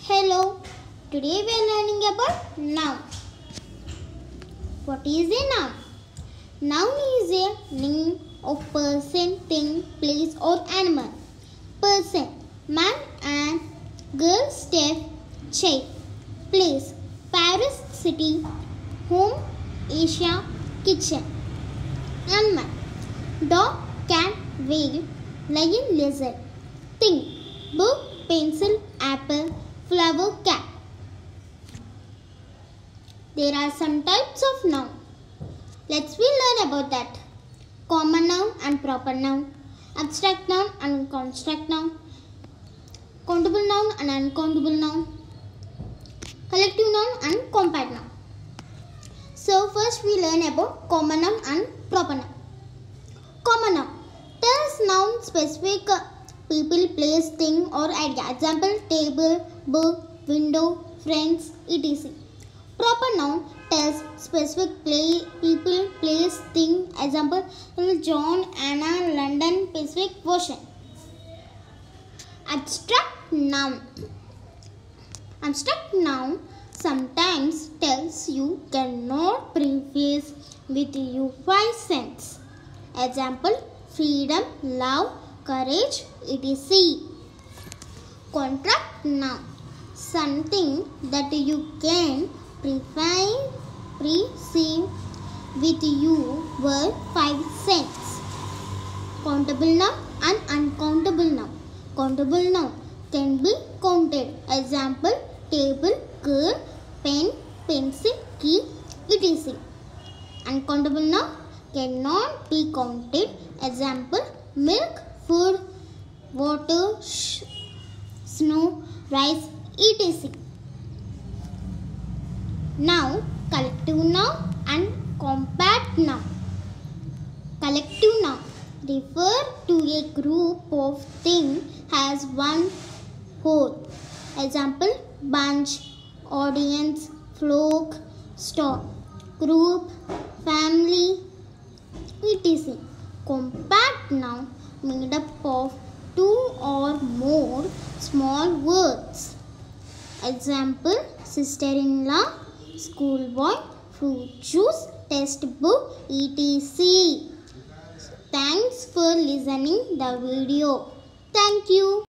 Hello, today we are learning about noun. What is a noun? Noun is a name of person, thing, place or animal. Person, man and girl, step, chair. Place, Paris city. Home, Asia, kitchen. Animal, dog, cat, whale, lion, lizard. Thing, book, pencil, apple, flower, cat. There are some types of noun. Let's learn about that. Common noun and proper noun. Abstract noun and construct noun. Countable noun and uncountable noun. Collective noun and compact noun. So first we learn about common noun and proper noun. Common noun tells noun specific people, place, thing or idea. Example, table, book, window, friends, etc. Proper noun tells specific people, place, thing. Example, John, Anna, London, Pacific Ocean. Abstract noun. Abstract noun sometimes tells you cannot preface with your 5 sense. Example, freedom, love, courage, etc. Contract noun. Something that you can perceive with your 5 sense. Countable noun and uncountable noun. Countable noun can be counted. Example, table, girl, pen, pencil, key, etc. Uncountable noun cannot be counted. Example, milk, food, water, snow, rice, etc. Now, collective noun and compact noun. Collective noun refer to a group of things as one whole. Example, bunch, audience, flock, stock, group, family, etc. Compact noun made up of 2 or more small words. Example, sister-in-law, schoolboy, fruit juice, textbook, etc. Thanks for listening the video. Thank you.